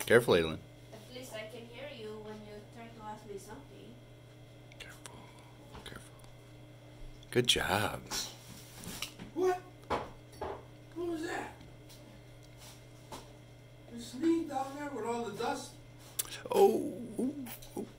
Careful, Adelynn. At least I can hear you when you try to ask me something. Careful. Careful. Good job. What? What was that? The sneak down there with all the dust? Oh. Ooh, ooh.